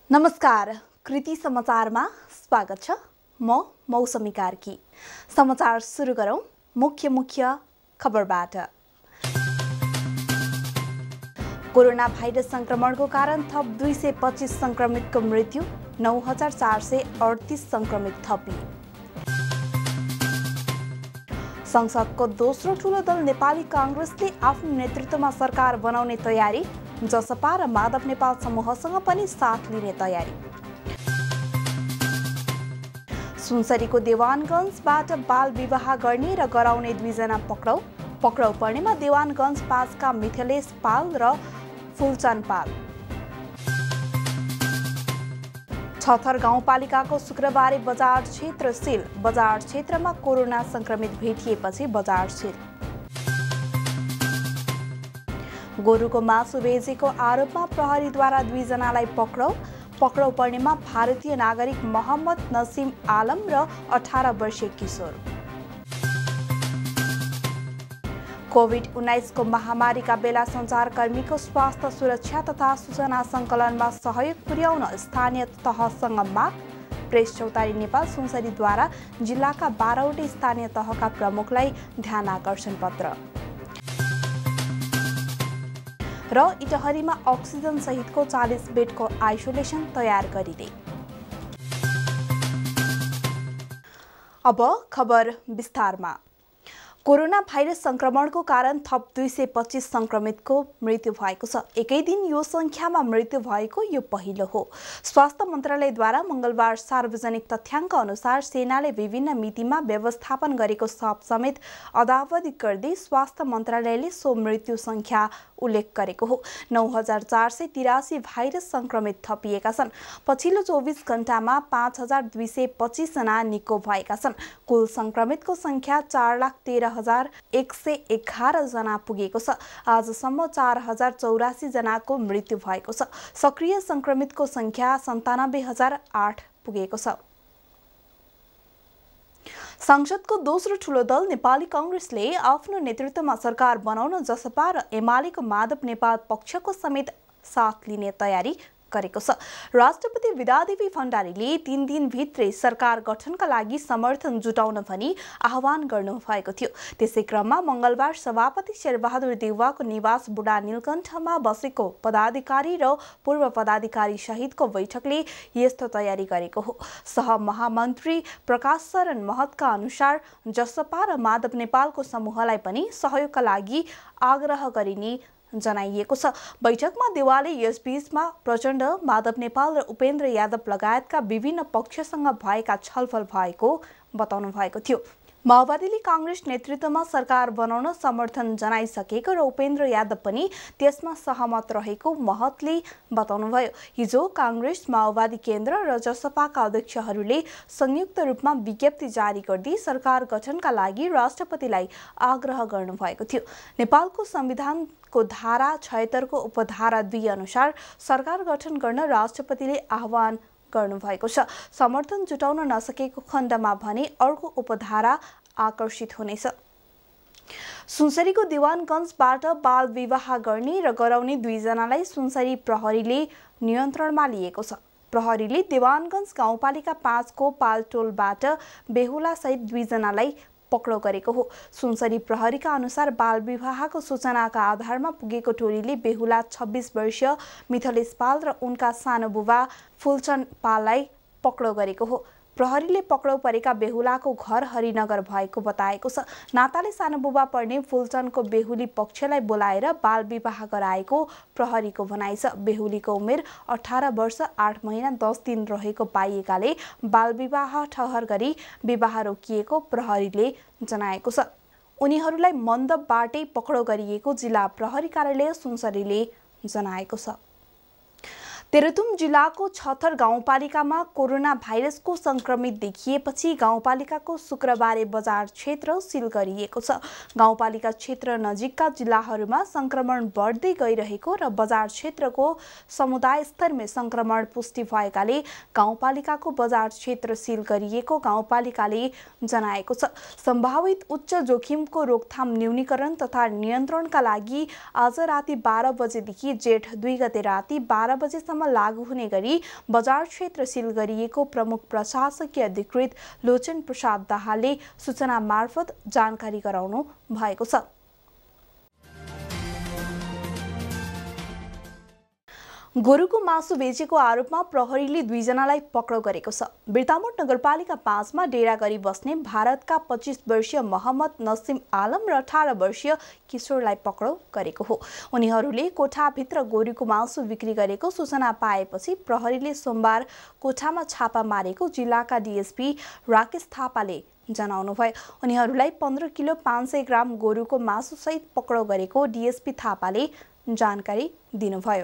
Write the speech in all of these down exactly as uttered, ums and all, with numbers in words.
नमस्कार, कृति समाचारमा स्वागत छ। म मौसमी कार्की। समाचार सुरु गरौं मुख्य मुख्य खबरबाट। कोरोना भाइरस संक्रमणको कारण थप दुई सय पच्चीस संक्रमितको मृत्यु, नौ हजार चार सय अडतीस संक्रमित थपी। संसदको दोस्रो ठूलो दल नेपाली कांग्रेसले आफ्नो नेतृत्वमा सरकार बनाउने तयारी, जसपा र माधव नेपाल समूहसँग पनि साथ लिने तयारी। सुनसरीको देवानगञ्जबाट बाल विवाह गर्ने र गराउने दुईजना पक्राउ पक्राउ पर्नेमा देवानगञ्ज पाँचका मिथिलेश पाल र फुलचन पाल। छथर गाउँपालिकाको शुक्रबारे बजार क्षेत्र सील, बजार क्षेत्रमा कोरोना संक्रमित भेटिएपछि बजार सील। गोरुको मासु बेचेको आरोपमा प्रहरीद्वारा दुईजनालाई पक्राउ पक्राउ पर्नेमा भारतीय नागरिक मोहम्मद नसिम आलम र अठारह वर्षीय किशोर। कोभिड उन्नाइस को महामारीका बेला सञ्चारकर्मीको स्वास्थ्य सुरक्षा तथा सूचना सङ्कलनमा सहयोग पुर्याउन स्थानीय तहसँग माग। प्रेस चौतारी नेपाल सुनसरीद्वारा जिल्लाका बाह्रवटै स्थानीय तहका प्रमुखलाई ध्यान आकर्षण पत्र। र इटहरीमा अक्सिजन सहितको चालीस बेडको आइसोलेसन तयार गरिने। अब खबर विस्तारमा। कोरोना भाइरस संक्रमणको कारण थप दुई सय पच्चीस संक्रमितको मृत्यु भएको छ। एकै दिन यो संख्यामा मृत्यु भएको यो पहिलो हो। स्वास्थ्य मन्त्रालयद्वारा मंगलबार सार्वजनिक तथ्याङ्क अनुसार सेनाले विभिन्न मितिमा व्यवस्थापन गरेको सब समेत अद्यावधिक गर्दै स्वास्थ्य मन्त्रालयले सो मृत्यु संख्या उल्लेख गरेको हो। नौ हजार चार सय तिरासी भाइरस संक्रमित थपिएका छन्। पछिल्लो चौबिस घण्टामा पाँच हजार दुई सय पच्चीस जना निको भएका छन्। कुल संक्रमितको संख्या चार लाख तेह्र हजार एक सय एघार जना पुगेको छ। आजसम्म चार हजार चौरासी जनाको मृत्यु भएको छ। सक्रिय संक्रमितको संख्या सन्तानब्बे हजार आठ पुगेको छ। संसदको दोस्रो ठूलो दल नेपाली कांग्रेसले आफ्नो नेतृत्वमा सरकार बनाउन जसपा र एमालेको माधव नेपाल पक्षको समेत साथ लिने तयारी गरेको छ। राष्ट्रपति विद्यादेवी भण्डारीले तीन दिनभित्रै सरकार गठनका लागि समर्थन जुटाउन भनी आह्वान गर्नुभएको थियो। त्यसै क्रममा मंगलबार सभापति शेरबहादुर देउवाको निवास बुढा नीलकण्ठमा बसेको पदाधिकारी र पूर्व पदाधिकारी सहितको बैठकले यस्तो तयारी गरेको हो। सह महामन्त्री प्रकाश शरण महतका अनुसार जसपा र माधव नेपालको समूहलाई पनि सहयोगका लागि आग्रह गरिने जनाइएको छ। बैठकमा देवालले यसबीचमा प्रचण्ड, माधव नेपाल र उपेन्द्र यादव लगायतका विभिन्न पक्षसँग भएका छलफल भएको बताउनु भएको थियो। माओवादीले कांग्रेस नेतृत्वमा सरकार बनाउन समर्थन जनाइसकेको र उपेन्द्र यादव पनि त्यसमा सहमत रहेको महतले बताउनुभयो। हिजो कांग्रेस, माओवादी केन्द्र र जसपाका अध्यक्षहरूले संयुक्त रूपमा विज्ञप्ति जारी गर्दै सरकार गठनका लागि राष्ट्रपतिलाई आग्रह गर्नुभएको थियो। नेपालको संविधानको धारा छयत्तर को उपधारा दुई अनुसार सरकार गठन गर्न राष्ट्रपतिले आह्वान गर्नुभएको छ। समर्थन जुटाउन नसकेको खण्डमा भने अर्को उपधारा आकर्षित हुनेछ। सुनसरीको देवानगञ्जबाट बाल विवाह गर्ने र गराउने दुईजनालाई सुनसरी प्रहरीले नियन्त्रणमा लिएको छ। प्रहरीले देवानगञ्ज गाउँपालिका पाँचको पालटोलबाट बेहुला सहित दुईजनालाई पक्राउ गरेको हो। सुनसरी प्रहरीका अनुसार बाल विवाहको सूचनाका आधारमा पुगेको टोलीले बेहुला छब्बीस वर्षीय मिथिलेश पाल र उनका सानो बुबा फुलचन पाललाई पक्राउ गरेको हो। प्रहरीले पक्राउ परेका बेहुलाको घर हरिनगर भएको बताएको छ। नाताले सानो बुबा पर्ने फुलचनको बेहुली पक्षलाई बोलाएर बाल विवाह गराएको प्रहरीको भनाइ छ। बेहुलीको उमेर अठारह वर्ष आठ महिना दस दिन रहेको पाइएकाले बाल विवाह ठहर गरी विवाह रोकिएको प्रहरीले जनाएको छ। उनीहरूलाई मन्दबाटै पक्राउ गरिएको जिल्ला प्रहरी कार्यालय सुनसरीले जनाएको छ। तेह्रथुम जिल्लाको छथर गाउँपालिकामा कोरोना भाइरसको संक्रमित देखिएपछि गाउँपालिकाको शुक्रबारे बजार क्षेत्र सील गरिएको छ। गाउँपालिका क्षेत्र नजिकका जिल्लाहरूमा संक्रमण बढ्दै गइरहेको र बजार क्षेत्रको समुदाय स्तरमै संक्रमण पुष्टि भएकाले गाउँपालिकाको बजार क्षेत्र सील गरिएको गाउँपालिकाले जनाएको छ। सम्भावित उच्च जोखिमको रोकथाम न्यूनीकरण तथा नियन्त्रणका लागि आज राति बाह्र बजेदेखि जेठ दुई गते राति बाह्र बजेसम्म गतेसम्म लागू हुने गरी बजार क्षेत्र सील गरिएको प्रमुख प्रशासकीय अधिकृत लोचन प्रसाद दाहालले सूचना मार्फत जानकारी गराउनु भएको छ। गोरुको मासु बेचेको आरोपमा प्रहरीले दुईजनालाई पक्राउ गरेको छ। बिर्तामोड नगरपालिका पाँचमा डेरा गरी बस्ने भारतका पच्चीस वर्षीय मोहम्मद नसिम आलम र अठार वर्षीय किशोरलाई पक्राउ गरेको हो। उनीहरूले कोठाभित्र गोरुको मासु बिक्री गरेको सूचना पाएपछि प्रहरीले सोमबार कोठामा छापा मारेको जिल्लाका डीएसपी राकेश थापाले जनाउनुभयो। उनीहरूलाई पन्ध्र किलो पाँच सय ग्राम गोरुको मासुसहित पक्राउ गरेको डीएसपी थापाले जानकारी दिनुभयो।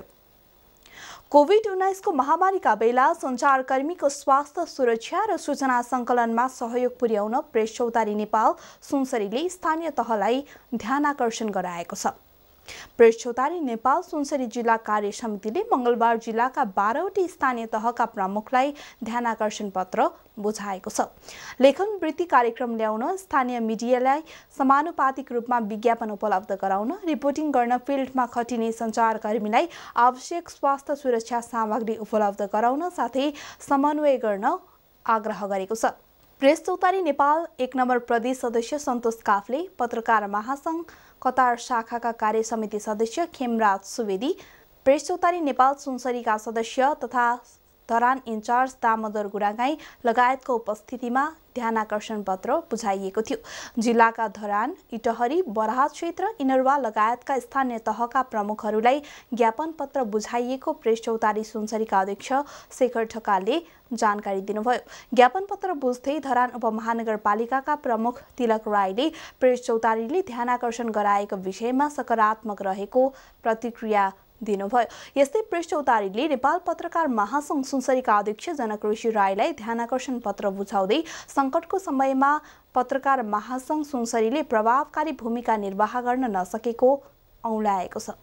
कोभिड उन्नाइस को महामारीका बेला सञ्चारकर्मीको स्वास्थ्य सुरक्षा र सूचना सङ्कलनमा सहयोग पुर्याउन प्रेस चौतारी नेपाल सुनसरीले स्थानीय तहलाई ध्यानाकर्षण गराएको छ। प्रेस चौतारी नेपाल सुनसरी जिल्ला कार्य समितिले मंगलबार जिल्लाका बाह्रवटी स्थानीय तहका प्रमुखलाई ध्यानाकर्षण पत्र बुझाएको छ। लेखन वृत्ति कार्यक्रम ल्याउन, स्थानीय मिडियालाई समानुपातिक रूपमा विज्ञापन उपलब्ध गराउन, रिपोर्टिङ गर्न फिल्डमा खटिने सञ्चारकर्मीलाई आवश्यक स्वास्थ्य सुरक्षा सामग्री उपलब्ध गराउन साथै समन्वय गर्न आग्रह गरेको छ। प्रेस चौतारी नेपाल एक नम्बर प्रदेश सदस्य सन्तोष काफले, पत्रकार महासंघ कतार शाखाका कार्य समिति सदस्य खेमराज सुवेदी, प्रेस चौतारी नेपाल सुनसरीका सदस्य तथा धरान इन्चार्ज दामोदर गुरागाई लगायतको उपस्थितिमा ध्यानाकर्षण पत्र बुझाइएको थियो। जिल्लाका धरान, इटहरी, बराहा क्षेत्र, इनरवा लगायतका स्थानीय तहका प्रमुखहरूलाई ज्ञापन पत्र बुझाइएको प्रेस चौतारी सुनसरीका अध्यक्ष शेखर ठकालले जानकारी दिनुभयो। ज्ञापन पत्र बुझ्दै धरान उपमहानगरपालिकाका प्रमुख तिलक राईले प्रेस चौतारीले ध्यानाकर्षण गराएको विषयमा सकारात्मक रहेको प्रतिक्रिया दिनुभयो। यस्तै प्रेस चौतारीले नेपाल पत्रकार महासंघ सुनसरीका अध्यक्ष जनक ऋषि राईलाई ध्यानाकर्षण पत्र बुझाउँदै संकटको समयमा पत्रकार महासंघ सुनसरीले प्रभावकारी भूमिका निर्वाह गर्न नसकेको औँल्याएको छ।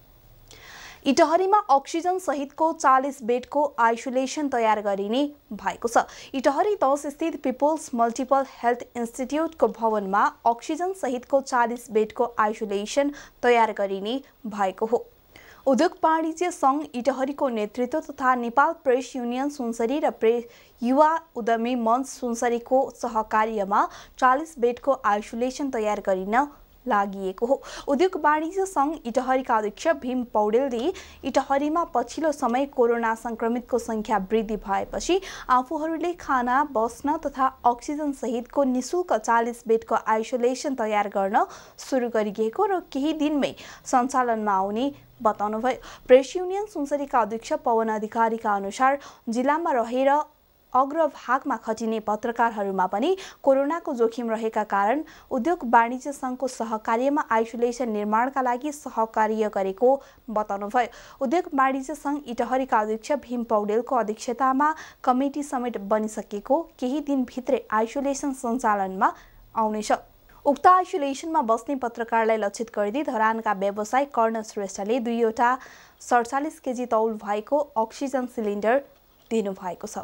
इटहरीमा अक्सिजन सहितको चालीस बेडको आइसोलेसन तयार गरिने भएको छ। इटहरी दस स्थित पिपल्स मल्टिपल हेल्थ इन्स्टिट्युटको भवनमा अक्सिजन सहितको चालीस बेडको आइसोलेसन तयार गरिने भएको हो। उद्योग वाणिज्य संघ इटहरीको नेतृत्व तथा नेपाल प्रेस युनियन सुनसरी र प्रेस युवा उद्यमी मञ्च सुनसरीको सहकार्यमा चालीस बेडको आइसोलेसन तयार गरिन लागिएको हो। उद्योग वाणिज्य संघ इटहरीका अध्यक्ष भीम पौडेलले इटहरीमा पछिल्लो समय कोरोना संक्रमितको संख्या वृद्धि भएपछि आफूहरूले खाना, बस्न तथा अक्सिजन सहितको निशुल्क चालीस बेडको आइसोलेसन तयार गर्न सुरु गरिएको र केही दिनमै सञ्चालनमा आउने बताउनुभयो। प्रेस युनियन सुनसरीका अध्यक्ष पवन अधिकारीका अनुसार जिल्लामा रहेर अग्रभागमा खटिने पत्रकारहरूमा पनि कोरोनाको जोखिम रहेका कारण उद्योग वाणिज्य संघको सहकार्यमा आइसोलेसन निर्माणका लागि सहकार्य गरेको बताउनुभयो। उद्योग वाणिज्य संघ इटहरीका अध्यक्ष भीम पौडेलको अध्यक्षतामा कमिटी समेत बनिसकेको केही दिनभित्रै आइसोलेसन सञ्चालनमा आउनेछ। उक्त आइसोलेसनमा बस्ने पत्रकारलाई लक्षित गर्दै धरानका व्यवसायी कर्ण श्रेष्ठले दुईवटा सडचालिस केजी तौल भएको अक्सिजन सिलिन्डर दिनुभएको छ।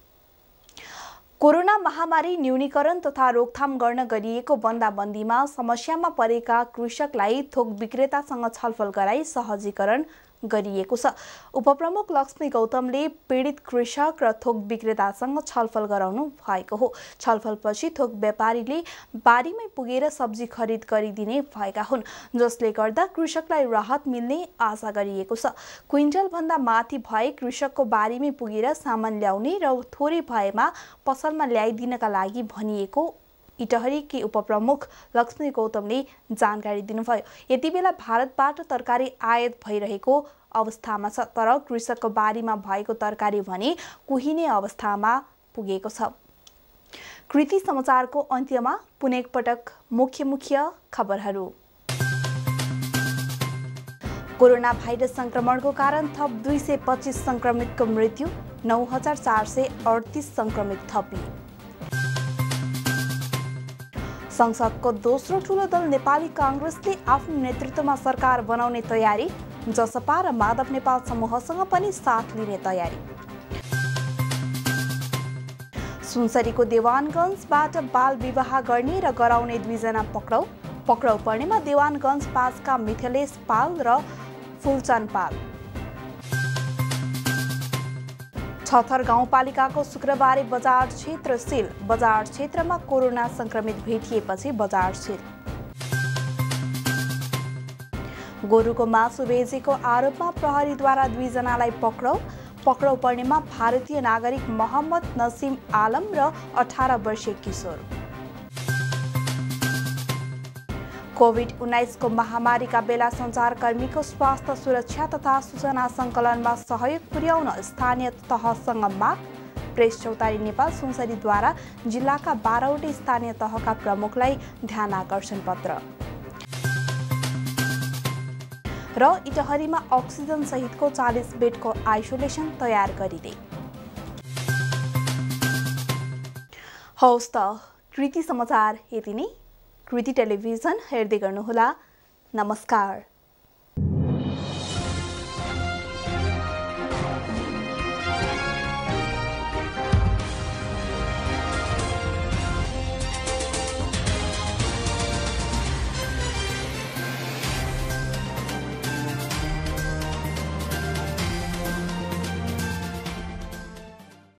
कोरोना महामारी न्यूनीकरण तथा रोकथाम गर्न गरिएको बन्दाबन्दीमा समस्यामा परेका कृषकलाई थोक विक्रेतासँग छलफल गराई सहजीकरण गरिएको छ। उपप्रमुख लक्ष्मी गौतमले पीडित कृषक र थोक विक्रेतासँग छलफल गराउनु भएको हो। छलफलपछि थोक व्यापारीले बारीमै पुगेर सब्जी खरिद गरिदिने भएका हुन्, जसले गर्दा कृषकलाई राहत मिल्ने आशा गरिएको छ। क्विन्टल भन्दा माथि भए कृषकको बारीमै पुगेर सामान ल्याउने र थोरै भएमा पसलमा ल्याइदिनका लागि भनिएको इटहरीकी उपप्रमुख लक्ष्मी गौतमले जानकारी दिनुभयो। यति बेला भारतबाट तरकारी आयात भइरहेको अवस्थामा छ, तर कृषकको बारीमा भएको तरकारी भने कुहिने अवस्थामा पुगेको छ। कृति समाचारको अन्त्यमा पुनः एकपटक मुख्य मुख्य खबरहरू। कोरोना भाइरस संक्रमणको कारण थप दुई सय पच्चीस संक्रमितको मृत्यु, नौ हजार चार सय अडतिस संक्रमित थपी। संसदको दोस्रो ठूलो दल नेपाली कांग्रेसले आफ्नो नेतृत्वमा सरकार बनाउने तयारी, जसपा र माधव नेपाल समूहसँग पनि साथ लिने तयारी। सुनसरीको देवानगञ्जबाट बाल विवाह गर्ने र गराउने दुईजना पक्राउ, पक्राउ पर्नेमा देवानगञ्ज पाँचका मिथिलेश पाल र फुलचन पाल। छथर गाउँपालिकाको शुक्रबारे बजार क्षेत्र सिल। बजार क्षेत्रमा कोरोना संक्रमित भेटिएपछि बजार सिल। गोरुको मासु बेचेको आरोपमा प्रहरीद्वारा दुईजनालाई पक्राउ। पक्राउ पर्नेमा भारतीय नागरिक मोहम्मद नसिम आलम र अठार वर्षीय किशोर। कोभिड उन्नाइस को महामारीका बेला सञ्चारकर्मीको स्वास्थ्य सुरक्षा तथा सूचना सङ्कलनमा सहयोग पुर्याउन स्थानीय तहसँग माग। प्रेस चौतारी नेपाल सुनसरीद्वारा जिल्लाका बाह्रवटै स्थानीय तहका प्रमुखलाई ध्यान आकर्षण पत्र। र इटहरीमा अक्सिजन सहितको चालीस बेडको आइसोलेसन तयार गरिँदै। हौस् त कृति समाचार यति नै। कृति टेलिभिजन हेर्दै गर्नुहोला। नमस्कार।